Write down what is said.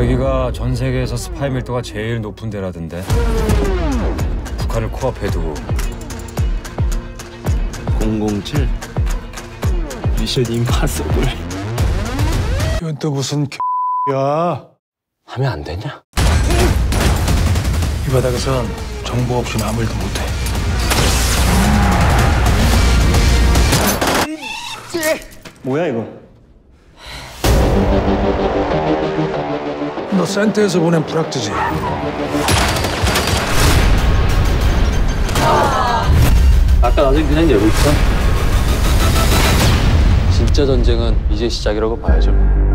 여기가 전 세계에서 스파이 밀도가 제일 높은 데라던데. 북한을 코앞에 두고. 007 미션 임파서블. 이건 또 무슨 야? 하면 안 되냐? 이 바닥에선 정보 없이는 아무 일도 못해. 뭐야 이거? 너 센터에서 보낸 불락지지? 아까 아직 그냥 열고 있어. 진짜 전쟁은 이제 시작이라고 봐야죠.